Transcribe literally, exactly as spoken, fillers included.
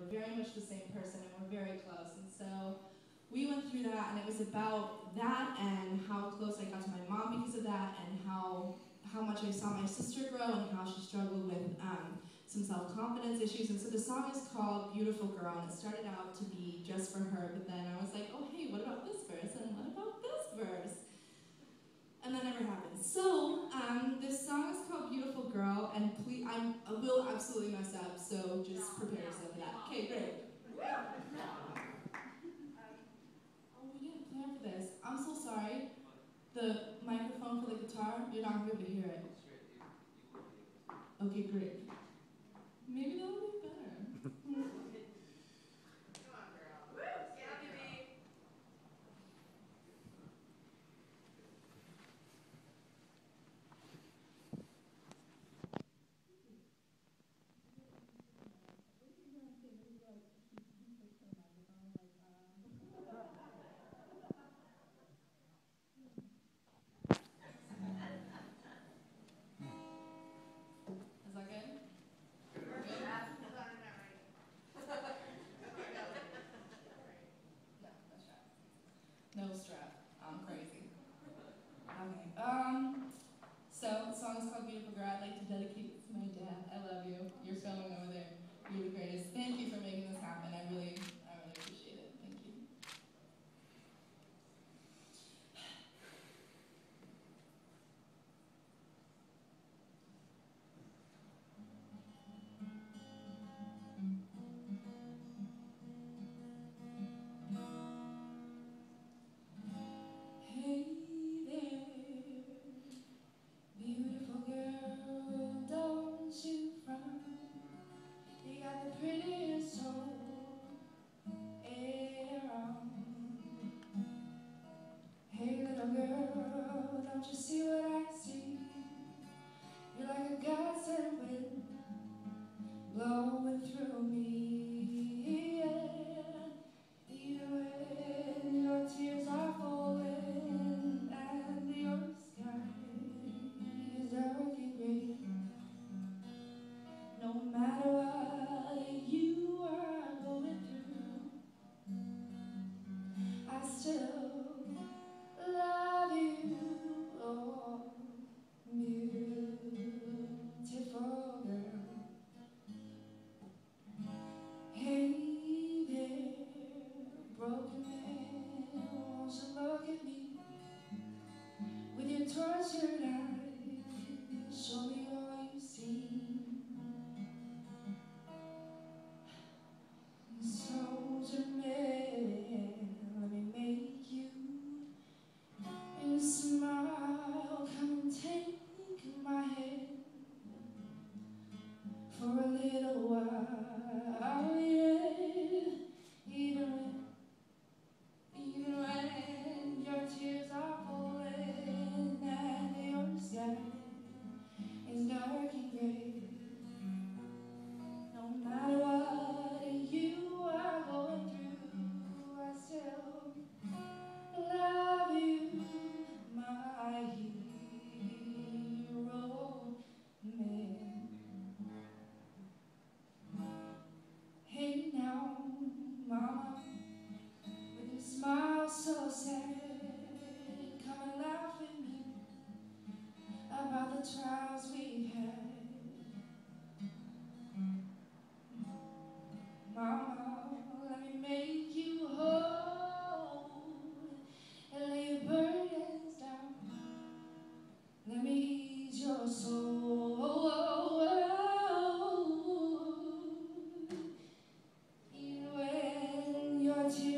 we're very much the same person and we're very close. And so we went through that, and it was about that and how close I got to my mom because of that, and how how much I saw my sister grow and how she struggled with um, some self-confidence issues. And so the song is called Beautiful Girl, and it started out to be just for her, but then I was like, oh hey, what about this verse? And what about this verse? And that never happened. So, um, this song is called Beautiful Girl, and please, I'm, I will absolutely mess up, so just prepare yourself for that. Okay, great. Oh, we didn't plan for this. I'm so sorry. The microphone for the guitar, you're not going to be able to hear it. Okay, great. Maybe that'll be better. Come on, girl. Woo! Yeah, baby. Is that good? No strap. I'm crazy. Okay. Um. So the song is called Beautiful Girl. I'd like to dedicate it to my dad. I love you. You're filming over there. You're the greatest. Thank you for making this happen. I really, I really appreciate it. Thank you. Hey there, beautiful girl, don't you frown. You got the prettiest soul around. Hey little girl, don't you see what I see? You're like a godsend wind blowing through me, yeah. Even when your tears are falling and your sky is dark and gray, no matter what you are going through, I still love you. Oh, beautiful girl. Hey there, broken man, won't you look at me with your tortured eyes? Show me all you see. Soldier man, let me make you and smile. Come and take my hand for a little while, yeah. Even when, even when your tears are falling and your sky is dark and gray, no matter what you are going through, I still love you, my hero man. Hey now, mama, with your smile so sad, come and laugh with me about the trials we've had. Mama, let me make you whole and lay your burdens down. Let me ease your soul. Even when your tears